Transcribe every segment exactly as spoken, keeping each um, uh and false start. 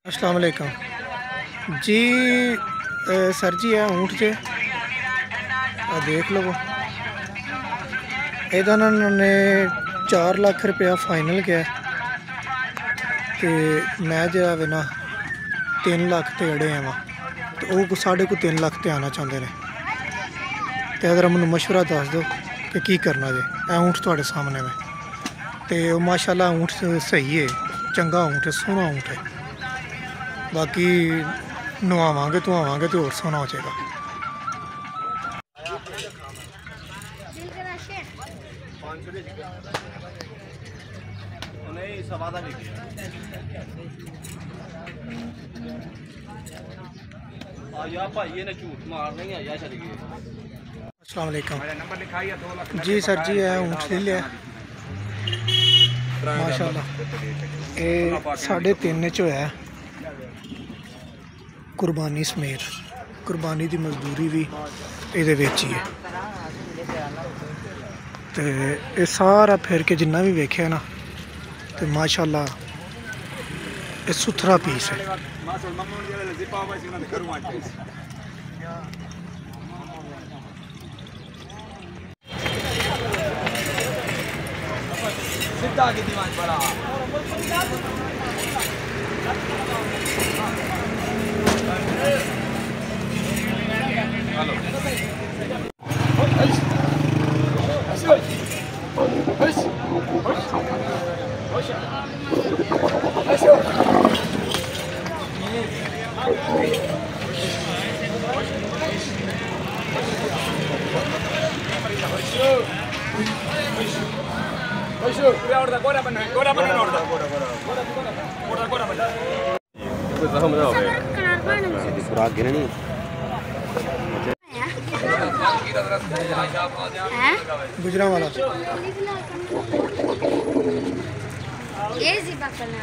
अस्सलाम वालेकुम जी। ए, सर जी है ऊँट जे आ देख लो ਇਹਦਾ उन्होंने चार लाख रुपया फाइनल किया तो मैं जो है ना तीन लाख ते अड़े हैं वहाँ तो वो साढ़े को तीन लाख ते आना चाहते हैं। तो अगर मैं मशवरा दस दो कि की करना जे ए ऊँट थोड़े सामने में तो माशाल्लाह ऊँट सही है, चंगा ऊँट है, सोहना ऊँट है। बाकी नवावांगे धुआवांगे तो और सोहना हो जाएगा। अस्सलाम वालेकुम जी। सर जी है ऊँट ले लिया माशाल्लाह। ये साढ़े तीन च होया कुर्बानी समेत, कुर्बानी की मजदूरी भी ये ही है। तो ये सारा फिर के जिन्ना भी वेख्या ना तो माशाल्लाह ये सुथरा पीस है। गुजरा वाला ये जी बात करना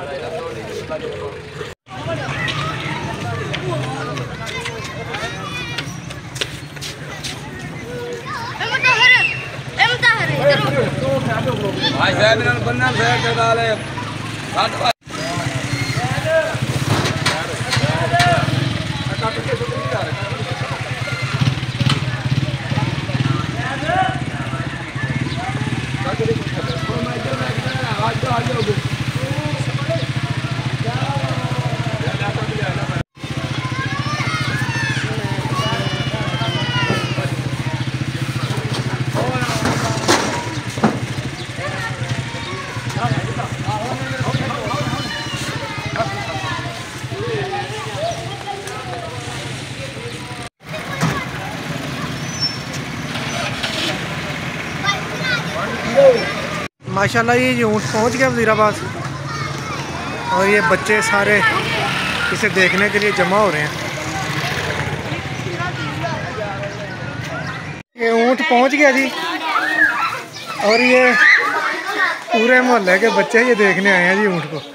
भाई साहब ने बनना है कर डाले माशाल्लाह। ये ऊँट पहुँच गया वज़ीराबाद और ये बच्चे सारे इसे देखने के लिए जमा हो रहे हैं। ये ऊँट पहुँच गया जी और ये पूरे मोहल्ले के बच्चे ये देखने आए हैं जी ऊँट को।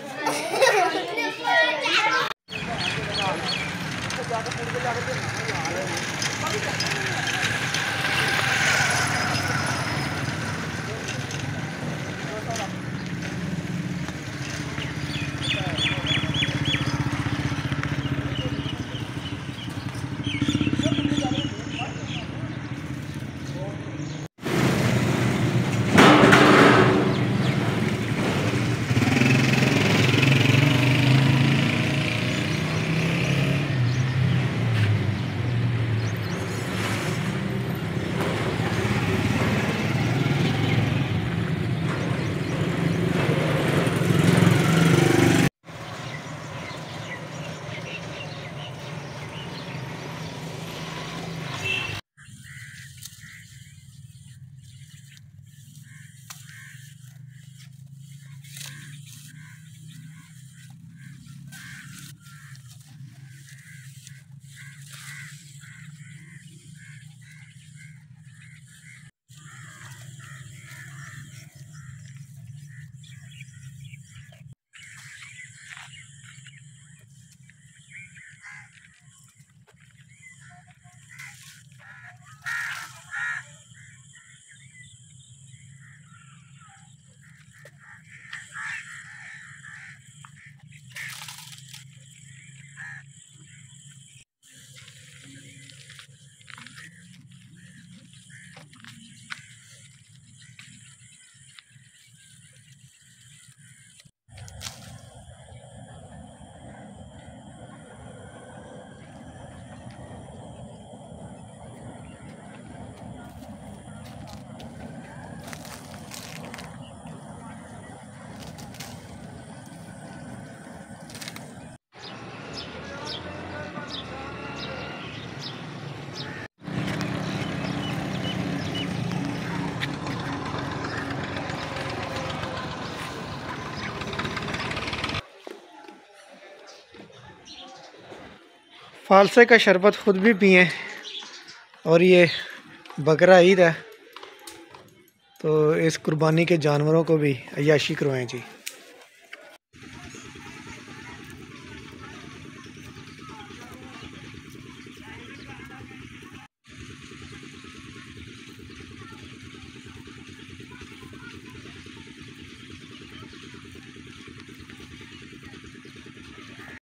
फालसे का शरबत खुद भी पिए और ये बकरा ईद है तो इस कुर्बानी के जानवरों को भी अय्याशी करवाएं जी।